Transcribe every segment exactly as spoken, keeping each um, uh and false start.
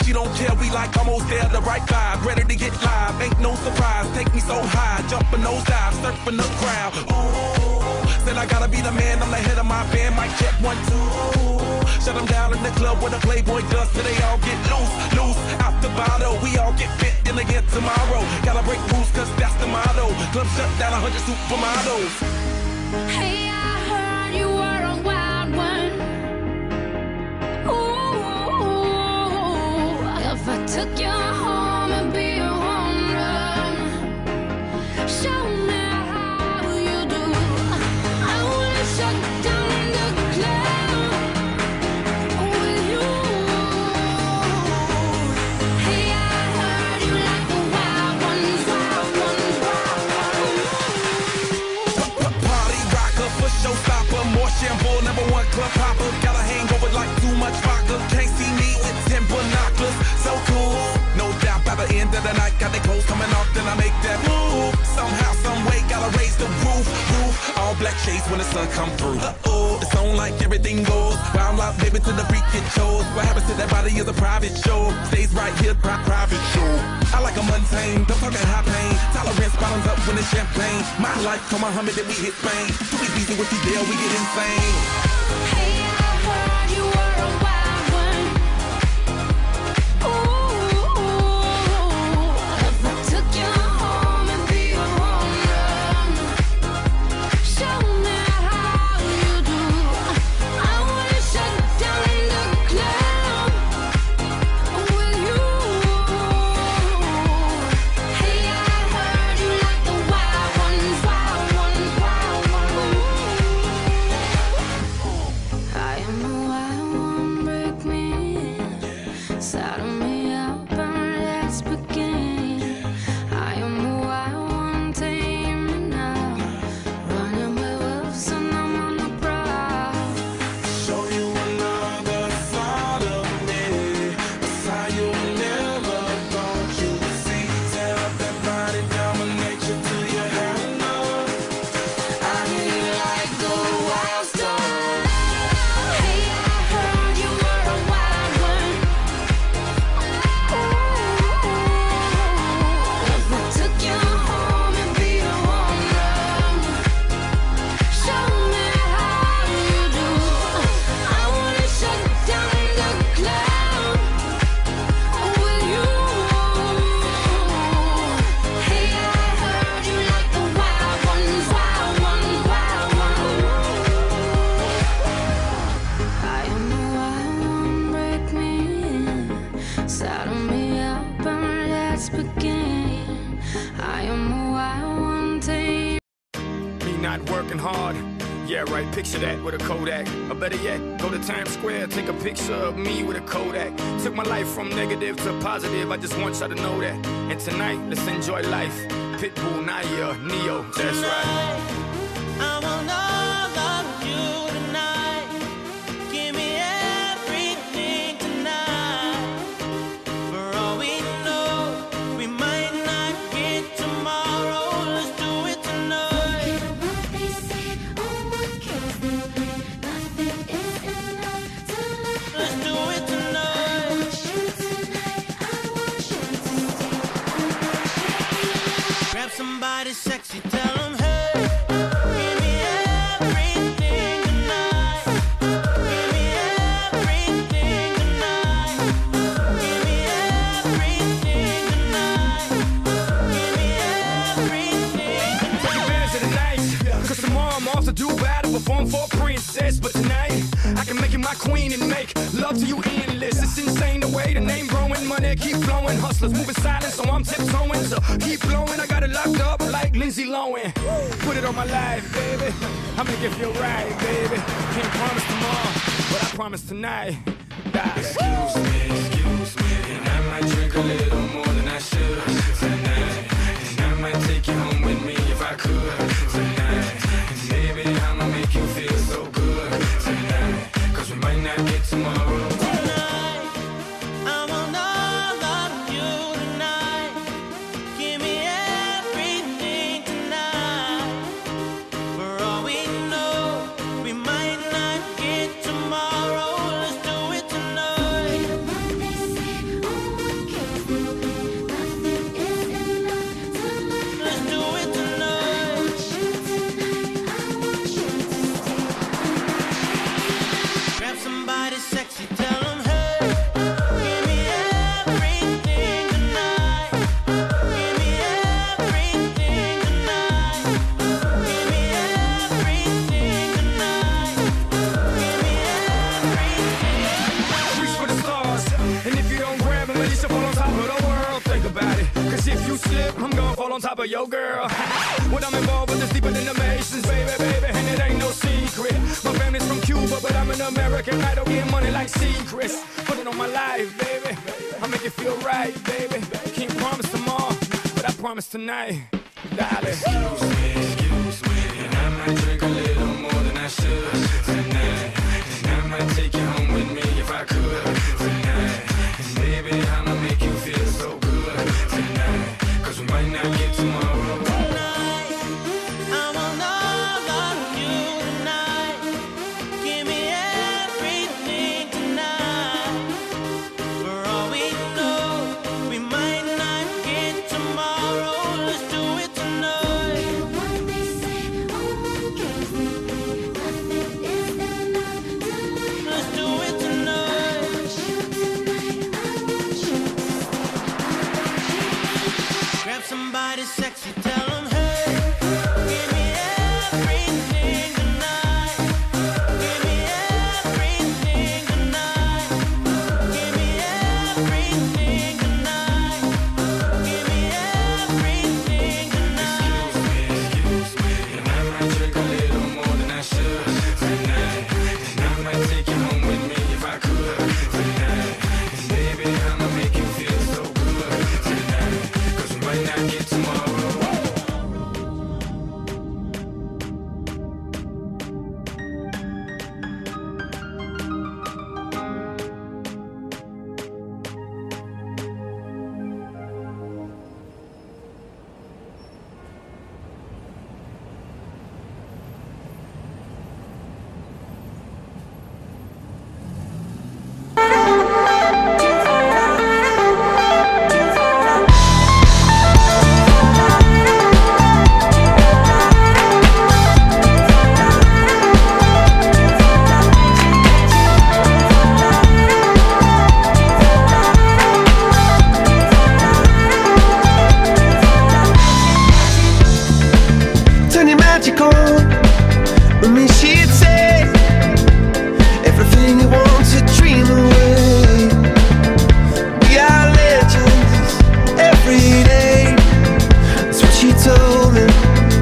She don't care, we like almost there, the right vibe. Ready to get live, ain't no surprise. Take me so high, jumping those dives, surfing the crowd. Ooh, said I gotta be the man, I'm the head of my band. Mic check one, two. Shut them down in the club where the Playboy does, so they all get loose, loose out the bottle. We all get fit in again tomorrow. Gotta break rules, cause that's the motto. Club shut down, a hundred supermodels. Hey, I heard you were a wild one. Ooh, if I took you home and be a home run, show me how you do. I wanna shut down the club with you. Hey, I heard you like the wild ones, wild ones, wild ones. Party rocker, for showstopper, more shampoo, number one club popper. Got a hangover like too much vodka. Can't see me with ten binoculars. So cool, no doubt by the end of the night, got the clothes coming off, then I make that move. Somehow, some way, gotta raise the roof, roof. All black shades when the sun come through. Uh-oh, it's on like everything goes. Wild out, baby, to the freak it shows. What happens to that body is a private show. Stays right here, pri private show. I like a mundane, don't talk high pain. Tolerance bottoms up when it's champagne. My life, come on, Muhammad, then we hit Spain. Too easy with you there, we get insane. Hey, I heard you were a wild one. Ooh, if I took you home and be a home run, show me how you do. I wanna shut down the club with you. Hey, I heard you like the wild ones, wild ones, wild ones. I am the wild one, break me in. Saddle me up and let's begin. I am the wild one, tame me now. Running with wolves and I'm on the prowl. Show you another side of me, a side you never thought you would see. Tear up that body, dominate you till you have enough. I hear you like the wild star. Hey, I heard you were a wild one. Ooh, if I took you home and be a home run, show me how you do. I wanna shut down the club with you. Hey, I heard you like the wild ones, wild ones, wild ones. I am the wild one, break me in. Saddle me up and let's begin. I am the wild one, take Me not working hard. Yeah, right, picture that with a Kodak. Or better yet, go to Times Square, take a picture of me with a Kodak. Took my life from negative to positive, I just want y'all to know that. And tonight, let's enjoy life. Pitbull, Naya, Neo, that's right. I want all of you tonight. Give me everything tonight. For all we know, we might not get tomorrow. Let's do it tonight. what they say, oh what kills them, nothing is enough to live. Let's do it tonight. You tonight, I want you to stay. Grab somebody sexy, tell them hey. Give me everything tonight. Give me everything tonight. Give me everything tonight. Give me everything Take advantage of the night, cause tomorrow I'm off to do battle, perform for a princess. But tonight, I can make you my queen and make love to you endless. It's insane the way the name growing, money keep flowing. Hustlers moving silent, so I'm tiptoeing. So keep blowing, I got it locked up like Lindsay Lohan. Put it on my life, baby. I'm gonna give you a ride, baby. Can't promise tomorrow, but I promise tonight. Die. Excuse me, excuse me, and I might drink a little more than I should tonight. And I might take you home with me if I could tonight. And maybe I'ma make you feel so good tonight, cause we might not get tomorrow. tonight. I want all of you tonight. Give me everything tonight. For all we know, we might not get tomorrow. Let's do it tonight. What they say, oh yo girl. What I'm involved with is deeper than the Masons, baby, baby, and it ain't no secret. My family's from Cuba, but I'm an American. I don't get money like secrets. Put it on my life, baby. I make it feel right, baby. Can't promise tomorrow, but I promise tonight, darling. Excuse me, excuse me, and I might drink a little more than I should tonight. And I might take you home with me if I could tonight. And baby, I'ma make you feel so good tonight. Cause we might not get tomorrow. Tonight, I want all of you tonight. Give me everything tonight. For all we know, we might not get tomorrow. Let's do it tonight. What they say, oh, kiss me, nothing is enough tonight. Let's do it I tonight. want you tonight, I want you. Grab somebody sexy, tell them, hey, give me everything tonight. Give me everything tonight. Give me everything tonight. Give me everything tonight. Excuse me, and I might drink a little more than I should tonight. And I might take you home with me if I could tonight. And baby, I'ma make you feel so good tonight. Cause we might not get tomorrow. Turn your magic on with me, she'd say everything you want to dream away. We are legends every day. That's what she told me.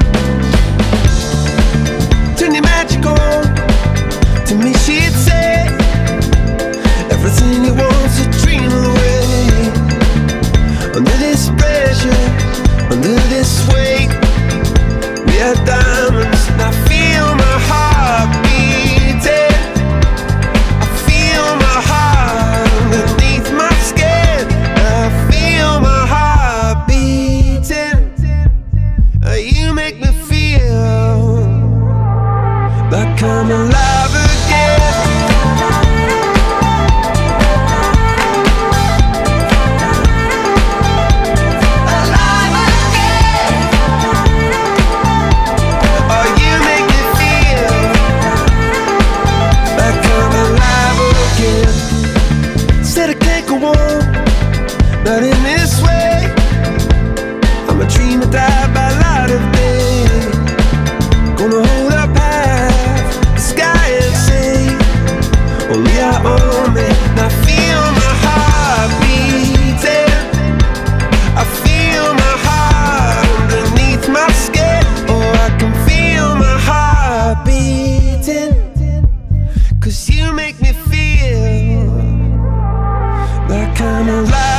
Turn your magic on to me, she'd say everything you want to dream away. Under this pressure, under this weight, we are diamonds, and I feel my heart beating. I feel my heart underneath my skin. I feel my heart beating. Uh, You make me feel like I'm alive again. Alive again. Oh, you make me feel like I'm alive again. Said I can't go on, not in this way. I'm a dream that died by light of day. Gonna hold up half the sky and say, only I own me. And I feel my heart beating. I feel my heart underneath my skin. Oh, I can feel my heart beating. Cause you make me feel like I'm alive